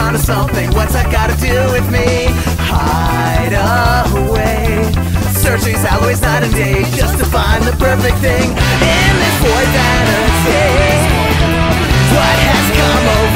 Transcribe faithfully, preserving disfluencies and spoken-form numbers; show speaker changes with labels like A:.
A: onto something. What's that gotta do with me? Hide away, searching always night and day, just to find the perfect thing in this void vanity. What has come over?